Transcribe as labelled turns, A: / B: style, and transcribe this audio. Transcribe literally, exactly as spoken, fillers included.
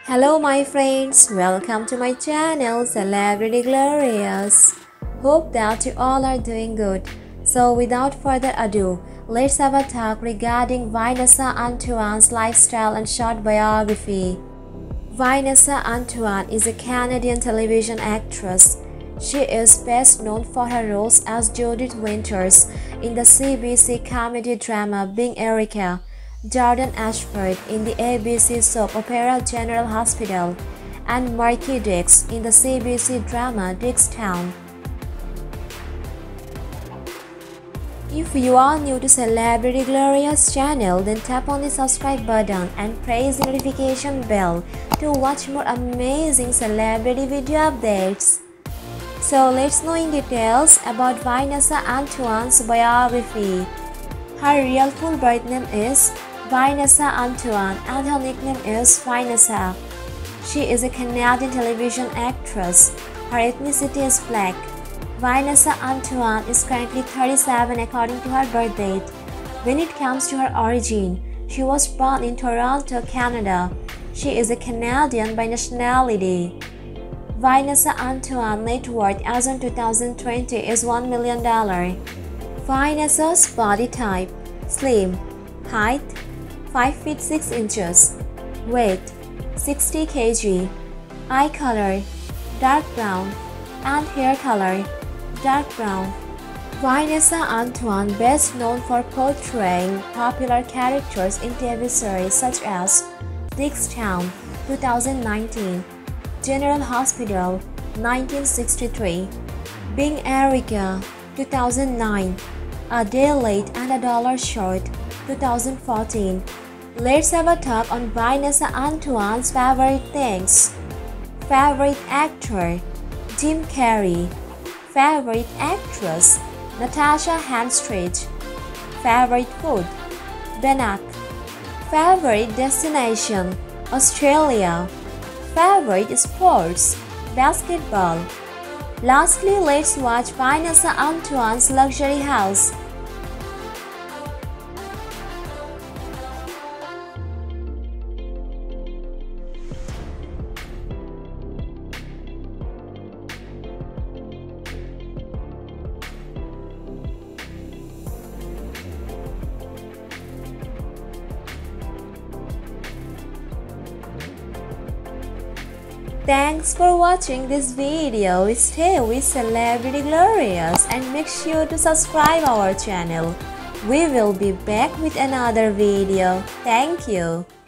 A: Hello my friends, welcome to my channel Celebrity Glorious. Hope that you all are doing good. So without further ado, let's have a talk regarding Vanessa Antoine's lifestyle and short biography. Vanessa Antoine is a Canadian television actress. She is best known for her roles as Judith Winters in the C B C comedy drama Being Erica, Jordan Ashford in the A B C soap opera General Hospital, and Marky Dix in the C B C drama Dickstown. If you are new to Celebrity Glorious channel, then tap on the subscribe button and press the notification bell to watch more amazing celebrity video updates. So let's know in details about Vanessa Antoine's biography. Her real full birth name is Vanessa Antoine and her nickname is Vanessa. She is a Canadian television actress. Her ethnicity is black. Vanessa Antoine is currently thirty-seven according to her birth date. When it comes to her origin, she was born in Toronto, Canada. She is a Canadian by nationality. Vanessa Antoine net worth as of two thousand twenty is one million dollars. Vanessa's body type: slim. Height: five feet six inches. Weight: sixty kilograms. Eye color: dark brown. And hair color: dark brown. Vanessa Antoine best known for portraying popular characters in T V series such as Dickstown two thousand nineteen, General Hospital nineteen sixty-three, Being Erica two thousand nine, A Day Late and a Dollar Short two thousand fourteen. Let's have a talk on Vanessa Antoine's favorite things. Favorite actor: Jim Carrey. Favorite actress: Natasha Henstridge. Favorite food: Bannock. Favorite destination: Australia. Favorite sports: basketball. Lastly, let's watch Vanessa Antoine's luxury house. Thanks for watching this video. Stay with Celebrity Glorious and make sure to subscribe our channel. We will be back with another video. Thank you.